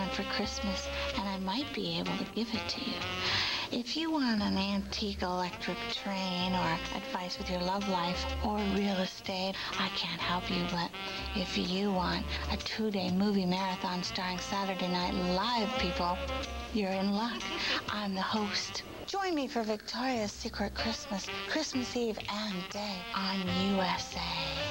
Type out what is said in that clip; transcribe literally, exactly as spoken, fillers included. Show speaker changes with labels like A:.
A: want for Christmas, and I might be able to give it to you. If you want an antique electric train or advice with your love life or real estate, I can't help you. But if you want a two-day movie marathon starring Saturday Night Live people, you're in luck. I'm the host. Join me for Victoria's Secret Christmas, Christmas Eve and Day on U S A.